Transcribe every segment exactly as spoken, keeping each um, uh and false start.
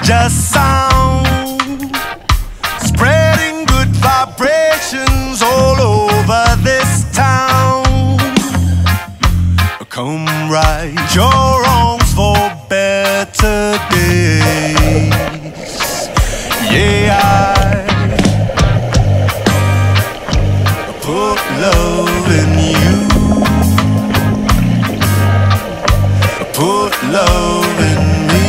just sound, spreading good vibrations all over this town. Come right your wrongs for better days. Yeah, I put love in you, put love in me.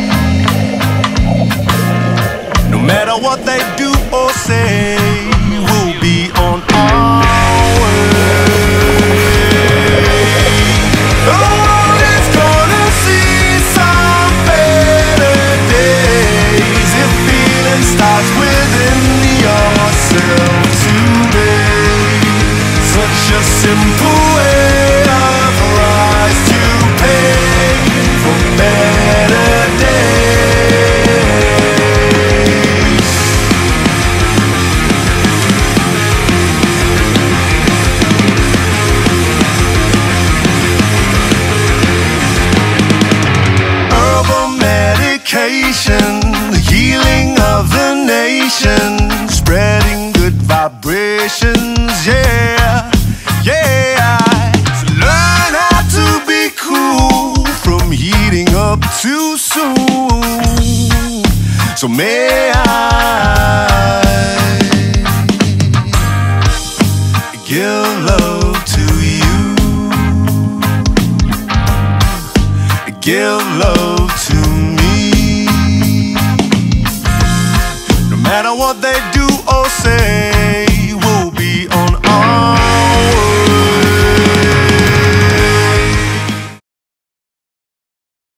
No matter what they do or say, we'll be on our way. Oh, it's gonna see some better days if feeling starts within yourself today. Such a simple way of price to pay for better days. Herbal medication, the healing of the nation, spreading good vibrations, yeah, yeah. So learn how to be cool from heating up too soon. So may I give love to you, give love to me. No matter what they do or say,